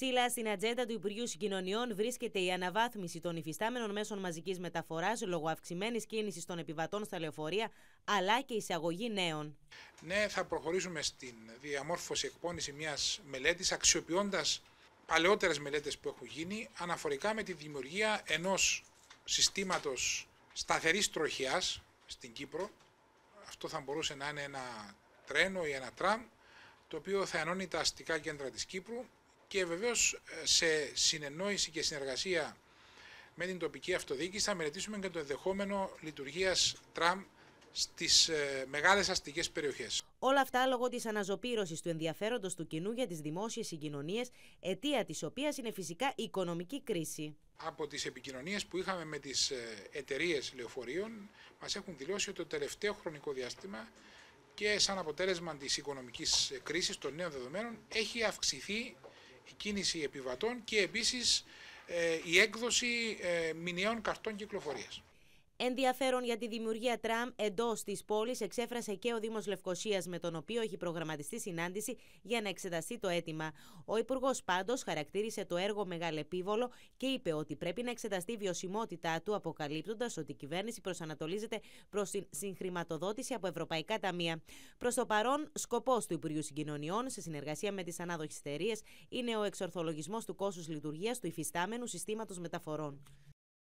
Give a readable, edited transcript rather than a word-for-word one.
Ψηλά στην ατζέντα του Υπουργείου Συγκοινωνιών βρίσκεται η αναβάθμιση των υφιστάμενων μέσων μαζικής μεταφοράς λόγω αυξημένης κίνησης των επιβατών στα λεωφορεία, αλλά και εισαγωγή νέων. Ναι, θα προχωρήσουμε στην διαμόρφωση, εκπόνηση μιας μελέτης, αξιοποιώντας παλαιότερες μελέτες που έχουν γίνει, αναφορικά με τη δημιουργία ενός συστήματος σταθερής τροχιάς στην Κύπρο. Αυτό θα μπορούσε να είναι ένα τρένο ή ένα τραμ, το οποίο θα ενώνει τα αστικά κέντρα της Κύπρου και βεβαίως σε συνεννόηση και συνεργασία με την τοπική αυτοδιοίκηση θα μελετήσουμε και το ενδεχόμενο λειτουργίας τραμ στις μεγάλες αστικές περιοχές. Όλα αυτά λόγω της αναζωπήρωσης του ενδιαφέροντος του κοινού για τις δημόσιες συγκοινωνίες, αιτία της οποίας είναι φυσικά η οικονομική κρίση. Από τις επικοινωνίες που είχαμε με τις εταιρείες λεωφορείων, μας έχουν δηλώσει ότι το τελευταίο χρονικό διάστημα και σαν αποτέλεσμα της οικονομικής κρίσης των νέων δεδομένων έχει αυξηθεί η κίνηση επιβατών και επίσης η έκδοση μηνιαίων καρτών κυκλοφορίας. Ενδιαφέρον για τη δημιουργία τραμ εντός της πόλης εξέφρασε και ο Δήμος Λευκωσίας, με τον οποίο έχει προγραμματιστεί συνάντηση για να εξεταστεί το αίτημα. Ο Υπουργός πάντως χαρακτήρισε το έργο μεγαλεπίβολο και είπε ότι πρέπει να εξεταστεί η βιωσιμότητά του, αποκαλύπτοντας ότι η κυβέρνηση προσανατολίζεται προς την συγχρηματοδότηση από ευρωπαϊκά ταμεία. Προς το παρόν, σκοπός του Υπουργείου Συγκοινωνιών, σε συνεργασία με τις ανάδοχες εταιρείες, είναι ο εξορθολογισμός του κόστους λειτουργίας του υφιστάμενου συστήματος μεταφορών.